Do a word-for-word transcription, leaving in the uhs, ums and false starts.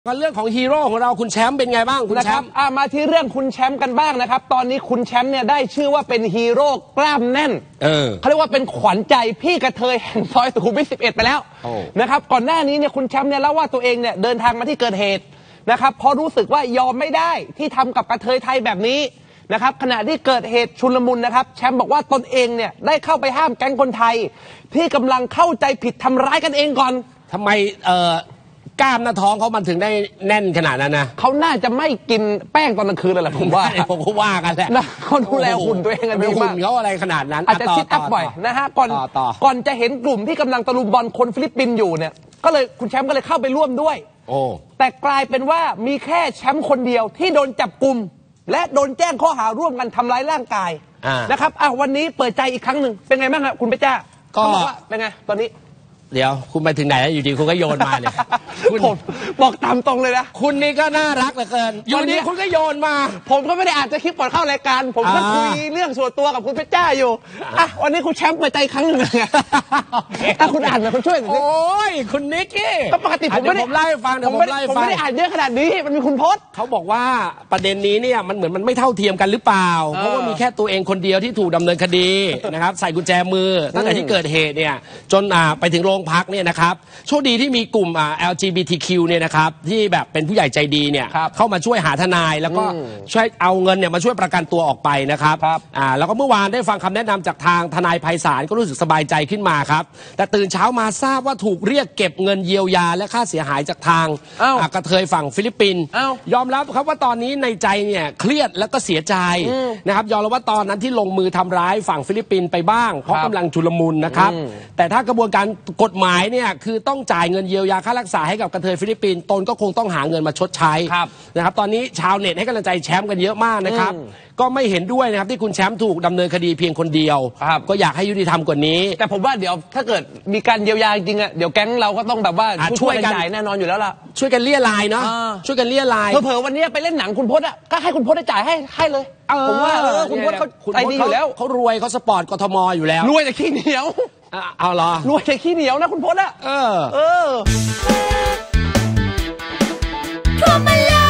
กันเรื่องของฮีโร่ของเราคุณแชมป์เป็นไงบ้างคุณแชมป์มาที่เรื่องคุณแชมป์กันบ้างนะครับตอนนี้คุณแชมป์เนี่ยได้ชื่อว่าเป็นฮีโร่กล้ามแน่นเออเขาเรียกว่าเป็นขวัญใจพี่กระเทยแห่งซอยสุขุมวิทสิบเอ็ดไปแล้วนะครับก่อนหน้านี้เนี่ยคุณแชมป์เนี่ยเล่าว่าตัวเองเนี่ยเดินทางมาที่เกิดเหตุนะครับพอรู้สึกว่ายอมไม่ได้ที่ทำกับกระเทยไทยแบบนี้นะครับขณะที่เกิดเหตุชุลมุนนะครับแชมป์บอกว่าตนเองเนี่ยได้เข้าไปห้ามแก๊งคนไทยที่กำลังเข้าใจผิดทำร้ายกันเองก่อนทำไมเอ่อกล้ามหน้าท้องเขามันถึงได้แน่นขนาดนั้นนะเขาน่าจะไม่กินแป้งตอนกลางคืนเลยแหละผมว่าผมก็ว่ากันแหละเขาดูแลหุ่นตัวเองกันดีมากหุ่นเขาอะไรขนาดนั้นอาจจะซิทอัพบ่อยนะฮะก่อนก่อนจะเห็นกลุ่มที่กำลังตะลุมบอลคนฟิลิปปินส์อยู่เนี่ยก็เลยคุณแชมป์ก็เลยเข้าไปร่วมด้วยโอ้แต่กลายเป็นว่ามีแค่แชมป์คนเดียวที่โดนจับกุมและโดนแจ้งข้อหาร่วมกันทำร้ายร่างกายนะครับอ่ะวันนี้เปิดใจอีกครั้งหนึ่งเป็นไงบ้างครับคุณเปจ้าก็เป็นไงตอนนี้เดี๋ยวคุณไปถึงไหนอยู่ดีคุณก็โยนมาเนี่ยผมบอกตามตรงเลยนะคุณนี่ก็น่ารักเหลือเกินอยู่ดีคุณก็โยนมาผมก็ไม่ได้อ่านจะคลิปก่อนเข้ารายการผมก็คุยเรื่องส่วนตัวกับคุณเพชรจ้าอยู่อ่ะวันนี้คุณแชมป์เปิดใจครั้งหนึ่งไงถ้าคุณอ่านมาคุณช่วยหน่อยโอ้ยคุณนิกกี้ก็ปกติผมไม่ได้ผมไล่ฟังเดี๋ยวผมไล่ฟังผมไม่ได้อ่านเยอะขนาดนี้มันมีคุณพจน์เขาบอกว่าประเด็นนี้เนี่ยมันเหมือนมันไม่เท่าเทียมกันหรือเปล่าเพราะว่ามีแค่ตัวเองคนเดียวที่ถูกดำเนินคดีนะครับใส่กุญแจมือตั้งแต่ที่เกิดเหตุเนี่ยจนไปถึงโรงพักเนี่ยนะครับโชคดีที่มีกลุ่ม แอล จี บี ที คิว เนี่ยนะครับที่แบบเป็นผู้ใหญ่ใจดีเนี่ยเข้ามาช่วยหาทนายแล้วก็ช่วยเอาเงินเนี่ยมาช่วยประกันตัวออกไปนะครับอ่าแล้วก็เมื่อวานได้ฟังคำแนะนำจากทางทนายไพศาลก็รู้สึกสบายใจขึ้นมาครับแต่ตื่นเช้ามาทราบว่าถูกเรียกเก็บเงินเยียวยาและค่าเสียหายจากทางกระเทยฝั่งฟิลิปปินส์ยอมรับครับว่าตอนนี้ในใจเนี่ยเครียดแล้วก็เสียใจนะครับยอมรับว่าตอนนั้นที่ลงมือทำร้ายฝั่งฟิลิปปินส์ไปบ้างเพราะกำลังชุลมุนนะครับแต่ถ้ากระบวนการกฎหมายเนี่ยคือต้องจ่ายเงินเยียวยาค่ารักษาให้กับกระเทยฟิลิปปินส์ตนก็คงต้องหาเงินมาชดใช้นะครับตอนนี้ชาวเน็ตให้กำลังใจแชมป์กันเยอะมากนะครับก็ไม่เห็นด้วยนะครับที่คุณแชมป์ถูกดำเนินคดีเพียงคนเดียวก็อยากให้ยุติธรรมกว่านี้แต่ผมว่าเดี๋ยวถ้าเกิดมีการเยียวยาจริงอ่ะเดี๋ยวแก๊งเราก็ต้องแบบว่าช่วยกันจ่ายแน่นอนอยู่แล้วล่ะช่วยกันเลี่ยลายเนาะช่วยกันเลี่ยลายเผลอๆวันนี้ไปเล่นหนังคุณพจน์อ่ะก็ให้คุณพจน์ได้จ่ายให้ให้เลยผมว่าคุณพจน์เขาใจดีอยู่แล้วเขารวยเขาสปอร์ตกทมอยู่แล้วรวยแต่ขี้เหนียวเอาเหรอรวยแต่ขี้เหนียวนะคุณพจน์อ่ะเออเออ